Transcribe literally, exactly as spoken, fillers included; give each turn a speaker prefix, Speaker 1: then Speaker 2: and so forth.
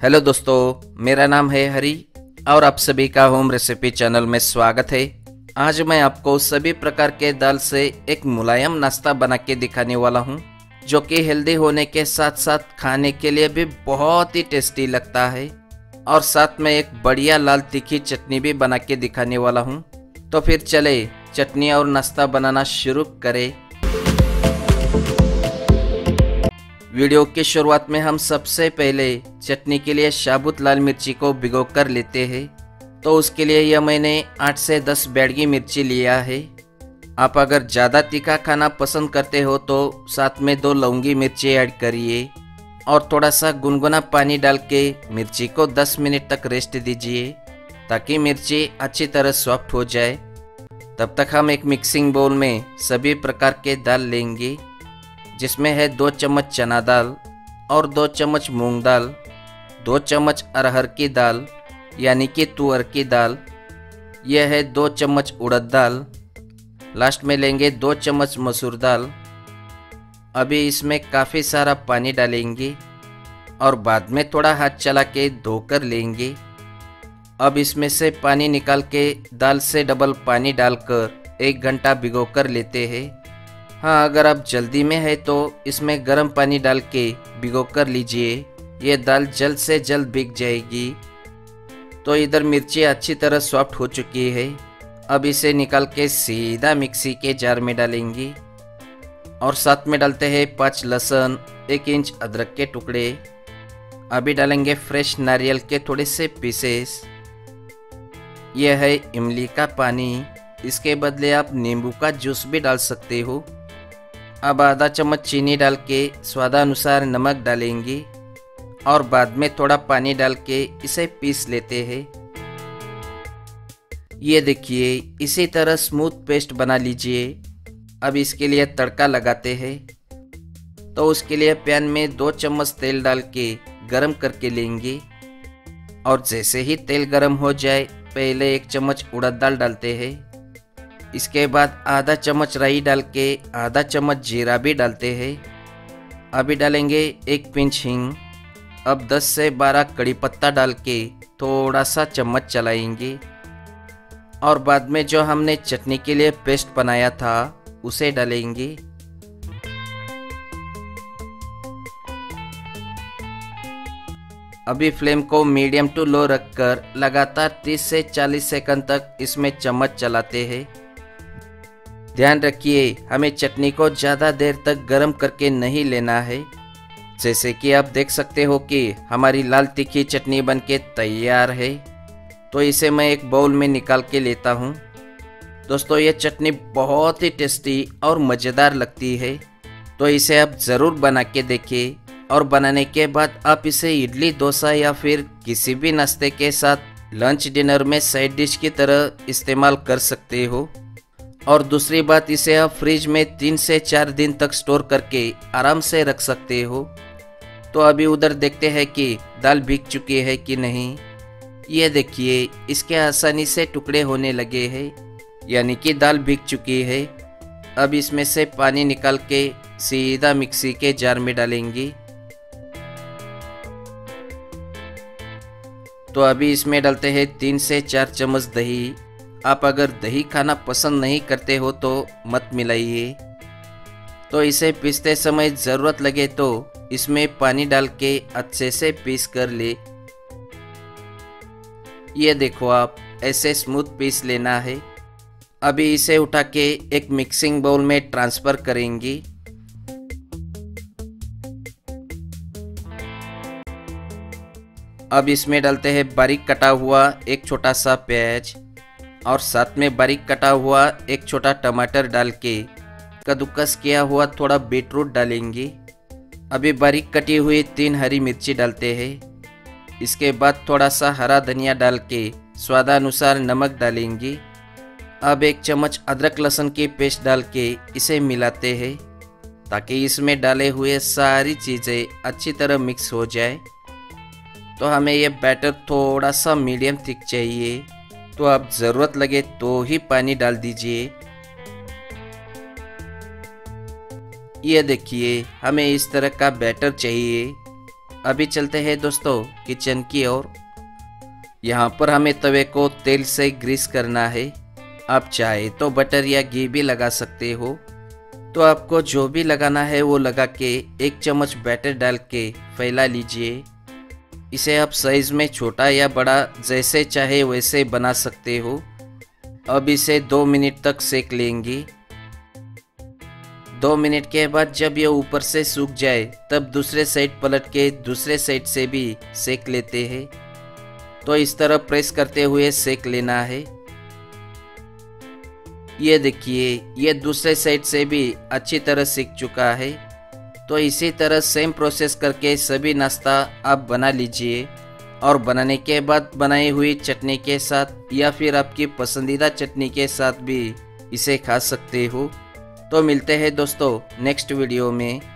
Speaker 1: Hello दोस्तों, मेरा नाम है हरी और आप सभी का होम रेसिपी चैनल में स्वागत है। आज मैं आपको सभी प्रकार के दाल से एक मुलायम नाश्ता बना के दिखाने वाला हूं, जो कि हेल्दी होने के साथ साथ खाने के लिए भी बहुत ही टेस्टी लगता है। और साथ में एक बढ़िया लाल तीखी चटनी भी बना के दिखाने वाला हूं। तो फिर चले चटनी और नाश्ता बनाना शुरू करें। वीडियो की शुरुआत में हम सबसे पहले चटनी के लिए साबुत लाल मिर्ची को भिगो कर लेते हैं। तो उसके लिए यह मैंने आठ से दस बैडगी मिर्ची लिया है। आप अगर ज़्यादा तीखा खाना पसंद करते हो तो साथ में दो लौंगी मिर्ची ऐड करिए और थोड़ा सा गुनगुना पानी डाल के मिर्ची को दस मिनट तक रेस्ट दीजिए ताकि मिर्ची अच्छी तरह सॉफ्ट हो जाए। तब तक हम एक मिक्सिंग बाउल में सभी प्रकार के दाल लेंगे, जिसमें है दो चम्मच चना दाल और दो चम्मच मूंग दाल, दो चम्मच अरहर की दाल यानी कि तुअर की दाल, यह है दो चम्मच उड़द दाल। लास्ट में लेंगे दो चम्मच मसूर दाल। अभी इसमें काफ़ी सारा पानी डालेंगे और बाद में थोड़ा हाथ चला के धोकर लेंगे। अब इसमें से पानी निकाल के दाल से डबल पानी डालकर एक घंटा भिगो कर लेते हैं। हाँ, अगर आप जल्दी में है तो इसमें गर्म पानी डाल के भिगो कर लीजिए, ये दाल जल्द से जल्द भीग जाएगी। तो इधर मिर्ची अच्छी तरह सॉफ्ट हो चुकी है। अब इसे निकाल के सीधा मिक्सी के जार में डालेंगे और साथ में डालते हैं पाँच लहसुन, एक इंच अदरक के टुकड़े। अभी डालेंगे फ्रेश नारियल के थोड़े से पीसेस। यह है इमली का पानी, इसके बदले आप नींबू का जूस भी डाल सकते हो। अब आधा चम्मच चीनी डाल के स्वादानुसार नमक डालेंगे और बाद में थोड़ा पानी डाल के इसे पीस लेते हैं। ये देखिए, इसी तरह स्मूथ पेस्ट बना लीजिए। अब इसके लिए तड़का लगाते हैं। तो उसके लिए पैन में दो चम्मच तेल डाल के गरम करके लेंगे और जैसे ही तेल गरम हो जाए पहले एक चम्मच उड़द दाल डालते हैं। इसके बाद आधा चम्मच राई डाल के आधा चम्मच जीरा भी डालते हैं। अभी डालेंगे एक पिंच हींग। अब दस से बारह कड़ी पत्ता डाल के थोड़ा सा चम्मच चलाएंगे और बाद में जो हमने चटनी के लिए पेस्ट बनाया था उसे डालेंगे। अभी फ्लेम को मीडियम टू लो रखकर लगातार तीस से चालीस सेकंड तक इसमें चम्मच चलाते हैं। ध्यान रखिए, हमें चटनी को ज़्यादा देर तक गर्म करके नहीं लेना है। जैसे कि आप देख सकते हो कि हमारी लाल तीखी चटनी बनके तैयार है। तो इसे मैं एक बाउल में निकाल के लेता हूँ। दोस्तों, ये चटनी बहुत ही टेस्टी और मज़ेदार लगती है, तो इसे आप ज़रूर बना के देखिए। और बनाने के बाद आप इसे इडली, डोसा या फिर किसी भी नाश्ते के साथ लंच डिनर में साइड डिश की तरह इस्तेमाल कर सकते हो। और दूसरी बात, इसे आप फ्रिज में तीन से चार दिन तक स्टोर करके आराम से रख सकते हो। तो अभी उधर देखते हैं कि दाल भीग चुकी है कि नहीं। ये देखिए, इसके आसानी से टुकड़े होने लगे हैं, यानी कि दाल भीग चुकी है। अब इसमें से पानी निकाल के सीधा मिक्सी के जार में डालेंगे। तो अभी इसमें डालते हैं तीन से चार चम्मच दही। आप अगर दही खाना पसंद नहीं करते हो तो मत मिलाइए। तो इसे पीसते समय ज़रूरत लगे तो इसमें पानी डाल के अच्छे से पीस कर ले। ये देखो, आप ऐसे स्मूथ पीस लेना है। अभी इसे उठा के एक मिक्सिंग बाउल में ट्रांसफ़र करेंगे। अब इसमें डालते हैं बारीक कटा हुआ एक छोटा सा प्याज और साथ में बारीक कटा हुआ एक छोटा टमाटर डाल के कद्दूकस किया हुआ थोड़ा बीटरूट डालेंगे। अभी बारीक कटी हुई तीन हरी मिर्ची डालते हैं। इसके बाद थोड़ा सा हरा धनिया डाल के स्वादानुसार नमक डालेंगे। अब एक चम्मच अदरक लहसुन की पेस्ट डाल के इसे मिलाते हैं ताकि इसमें डाले हुए सारी चीज़ें अच्छी तरह मिक्स हो जाए। तो हमें यह बैटर थोड़ा सा मीडियम थिक चाहिए, तो आप ज़रूरत लगे तो ही पानी डाल दीजिए। ये देखिए, हमें इस तरह का बैटर चाहिए। अभी चलते हैं दोस्तों किचन की ओर। यहाँ पर हमें तवे को तेल से ग्रीस करना है। आप चाहे तो बटर या घी भी लगा सकते हो। तो आपको जो भी लगाना है वो लगा के एक चम्मच बैटर डाल के फैला लीजिए। इसे आप साइज में छोटा या बड़ा जैसे चाहे वैसे बना सकते हो। अब इसे दो मिनट तक सेक लेंगे। दो मिनट के बाद जब ये ऊपर से सूख जाए तब दूसरे साइड पलट के दूसरे साइड से भी सेक लेते हैं। तो इस तरह प्रेस करते हुए सेक लेना है। ये देखिए ये दूसरे साइड से भी अच्छी तरह सीख चुका है। तो इसी तरह सेम प्रोसेस करके सभी नाश्ता आप बना लीजिए और बनाने के बाद बनाई हुई चटनी के साथ या फिर आपकी पसंदीदा चटनी के साथ भी इसे खा सकते हो। तो मिलते हैं दोस्तों नेक्स्ट वीडियो में।